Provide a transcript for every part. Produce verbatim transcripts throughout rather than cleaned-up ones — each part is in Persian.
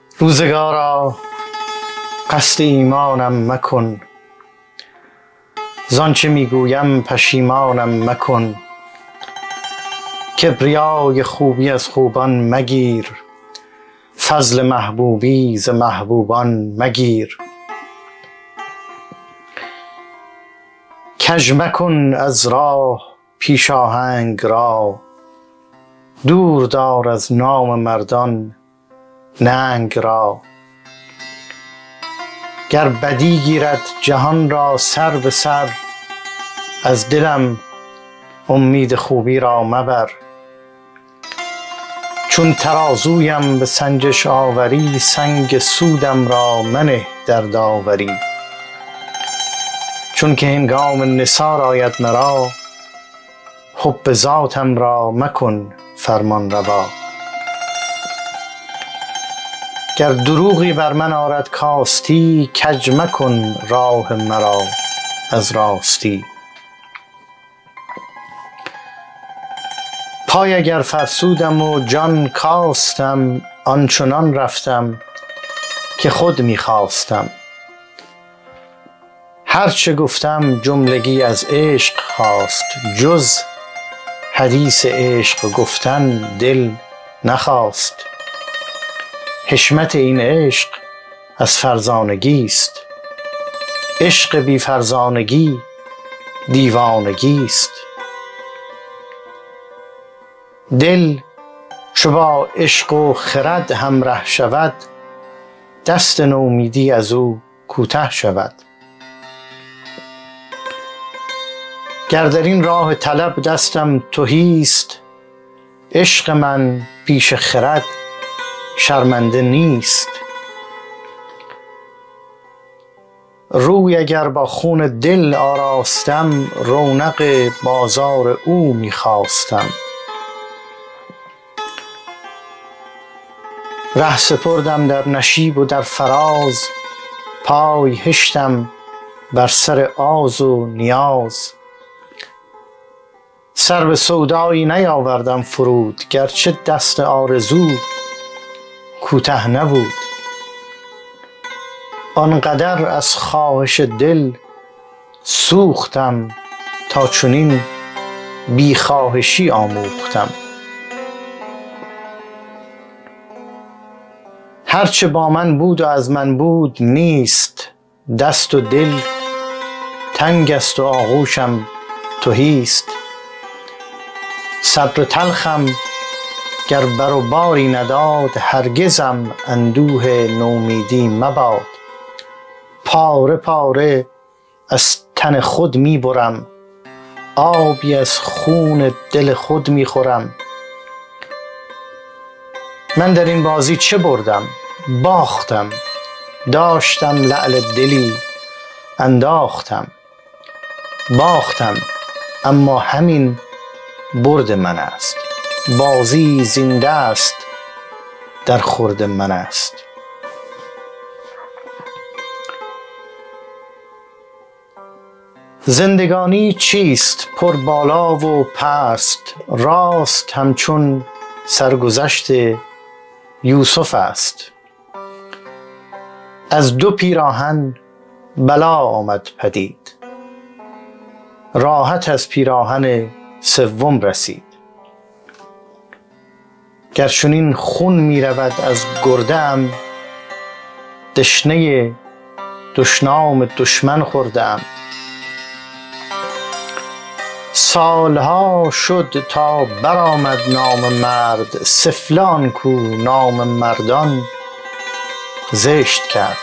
روزگارا قصد ایمانم مکن، زانچه میگویم پشیمانم مکن. کبریای خوبی از خوبان مگیر، فضل محبوبی ز محبوبان مگیر. کژ مکن از راه پیش آهنگ را، دور دار از نام مردان ننگ را. گر بدی گیرد جهان را سر به سر، از دلم امید خوبی را مبر. چون ترازویم به سنجش آوری، سنگ سودم را منه در داوری. چون که هنگام نثار آید مرا، حب ذاتم را مکن فرمان روا. گر دروغی بر من آرد کاستی، کج مکن راه مرا از راستی. پای اگر فرسودم و جان کاستم، آنچنان رفتم که خود میخواستم. هرچه گفتم جملگی از عشق خواست، جز حدیث عشق گفتن دل نخواست. حشمت این عشق از فرزانگی است، عشق بی فرزانگی دیوانگی است. دل چو با عشق و خرد همره شود، دست نومیدی از او کوته شود. گر در این راه طلب دستم تهی است، عشق من پیش خرد شرمنده نیست. روی اگر با خون دل آراستم، رونق بازار او میخواستم. ره سپردم در نشیب و در فراز، پای هشتم بر سر آز و نیاز. سر به سودایی نیاوردم فرود، گرچه دست آرزو کوته نبود. آنقدر از خواهش دل سوختم، تا چنین بی خواهشی آموختم. هرچه با من بود و از من بود نیست، دست و دل تنگ است و آغوشم تهی است. صبر تلخم گر بر و باری نداد، هرگزم اندوه نومیدی مباد. پاره پاره از تن خود می برم، آبی از خون دل خود می خورم. من در این بازی چه بردم؟ باختم. داشتم لعل دلی انداختم. باختم اما همین برد من است، بازی زنده است در خورد من است. زندگانی چیست؟ پر بالا و پست، راست همچون سرگذشت یوسف است. از دو پیراهن بلا آمد پدید، راحت از پیراهن سوم رسید. گر چنین خون می رود از گرده ام، دشنه دشنام دشمن خورده ام. سالها شد تا برآمد نام مرد، سفلان کو نام مردان زشت کرد.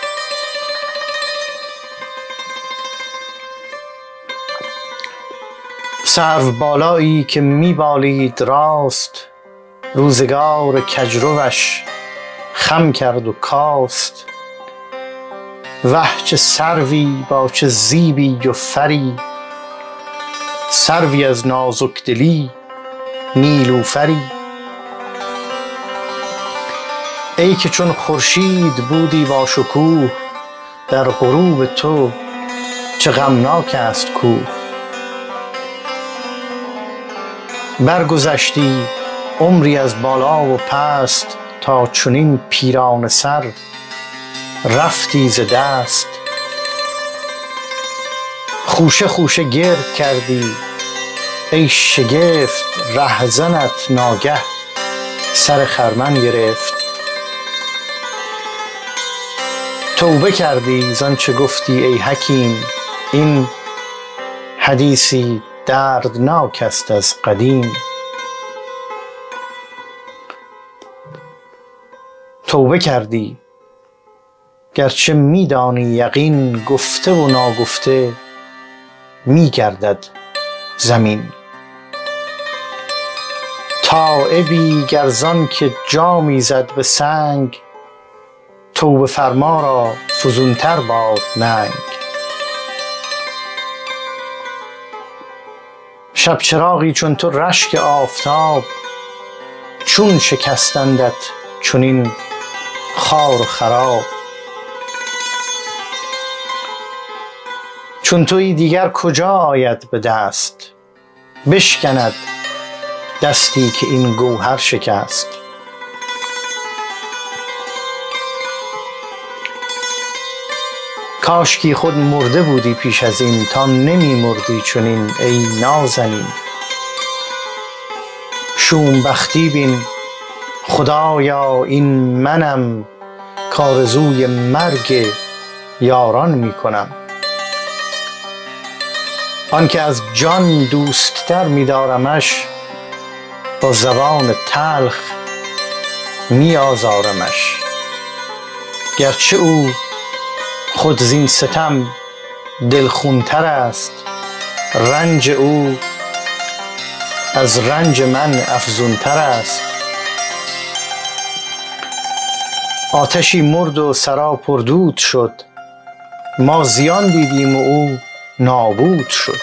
سرو بالایی که می بالید راست، روزگار کجروش خم کرد و کاست. وه چه سروی با چه زیبی و فری، سروی از نازک دلی نیلوفری. ای که چون خورشید بودی با شکوه، در غروب تو چه غمناک است کوه. برگذشتی عمری از بالا و پست، تا چنین پیرانه سر رفتی ز دست. خوشه خوشه گرد کردی ای شگفت، رهزنت ناگه سر خرمن گرفت. توبه کردی زآنچه گفتی ای حکیم، این حدیثی دردناک است از قدیم. توبه کردی گرچه می دانی یقین، گفته و ناگفته می گردد زمین. تایبی گر زآنکه جامی زد به سنگ، توبه فرما را فزونتر باد ننگ. شب چراغی چون تو رشک آفتاب، چون شکستندت چنین خوار و خراب. چون تویی دیگر کجا آید به دست، بشکند دستی که این گوهر شکست. کاشکی خود مرده بودی پیش از این، تا نمی مردی چنین ای نازنین. شوم بختی بین خدایا این منم، کآرزوی مرگ یاران می کنم. آنکه از جان دوستتر می دارمش، با زبان تلخ می آزارمش. گرچه او خود زین ستم دلخونتر است، رنج او از رنج من افزونتر است. آتشی مرد و سرا پردود شد، ما زیان دیدیم و او نابود شد.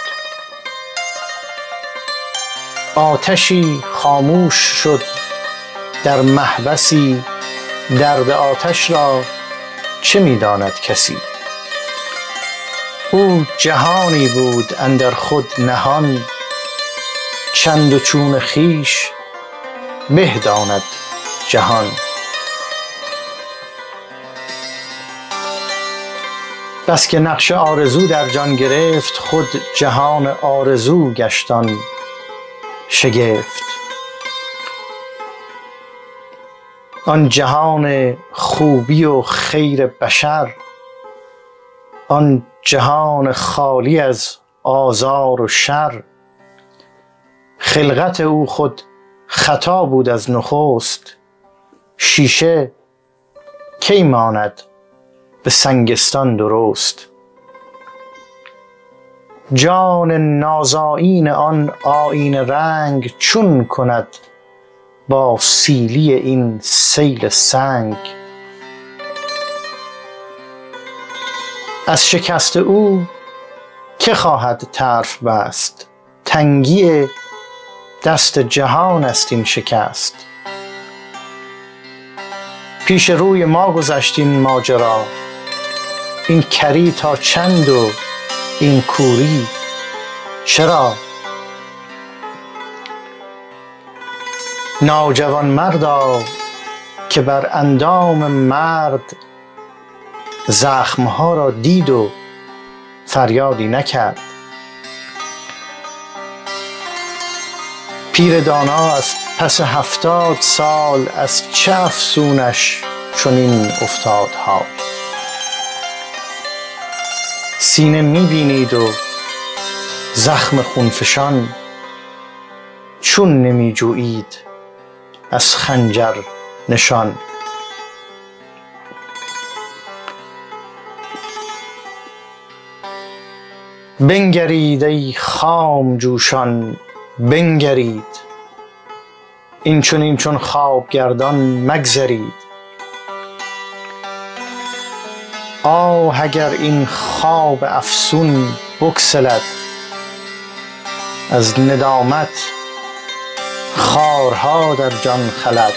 آتشی خاموش شد در محبسی، درد آتش را چه می داند کسی. او جهانی بود اندر خود نهان، چند و چون خویش به داند جهان. بس که نقش آرزو در جان گرفت، خود جهان آرزو گشت آن شگفت. آن جهان خوبی و خیر بشر، آن جهان خالی از آزار و شر. خلقت او خود خطا بود از نخست، شیشه کی ماند به سنگستان درست. جان نازآیین آن آیینه رنگ، چون کند با سیلی این سیل سنگ. از شکست او که خواهد طرف بست، تنگی دست جهان است این شکست. پیش روی ما گذشت این ماجرا، این کری تا چند و این کوری چرا. ناجوان مردا که بر اندام مرد، زخمها را دید و فریادی نکرد. پیر دانا از پس هفتاد سال، از چه افسونش چنین افتاد حال. سینه می بینید و زخم خونفشان، چون نمی جویید از خنجر نشان. بنگرید ای خام جوشان بنگرید، این چنین چون خواب گردان مگذرید. آه اگر این خواب افسون بگسلد، از ندامت خارها در جان خلد.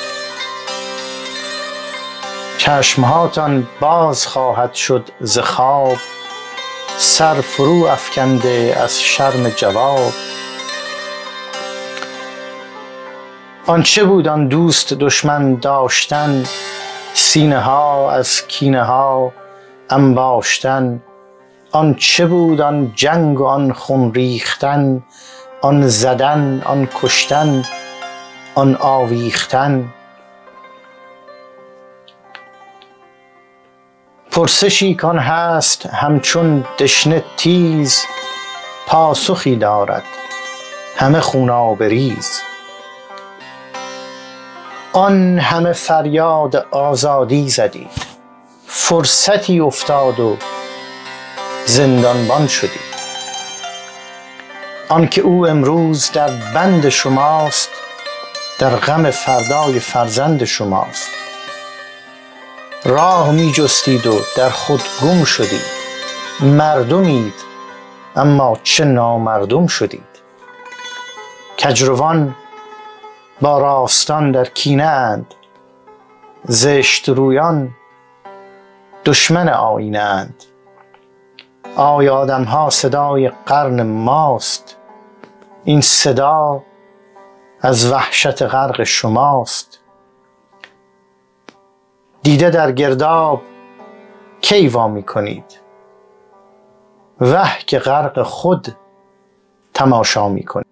چشمهاتان باز خواهد شد ز خواب، سر فرو افکنده از شرم جواب. آنچه بود آن دوست دشمن داشتن، سینه ها از کینه ها انباشتن. آنچه بود آن جنگ و آن خون ریختن، آن زدن آن کشتن آن آویختن. پرسشی کان هست همچون دشنه تیز، پاسخی دارد همه خونابه ریز. آن همه فریاد آزادی زدید، فرصتی افتاد و زندانبان شدید. آن که او امروز در بند شماست، در غم فردای فرزند شماست. راه می جستید و در خود گم شدید، مردمید اما چه نامردم شدید. کجروان با راستان در کینه اند، زشت رویان دشمن آیینه اند. آی آدم ها صدای قرن ماست، این صدا از وحشت غرق شماست. دیده در گرداب کی وا می کنید، وه که غرق خود تماشا می کنید.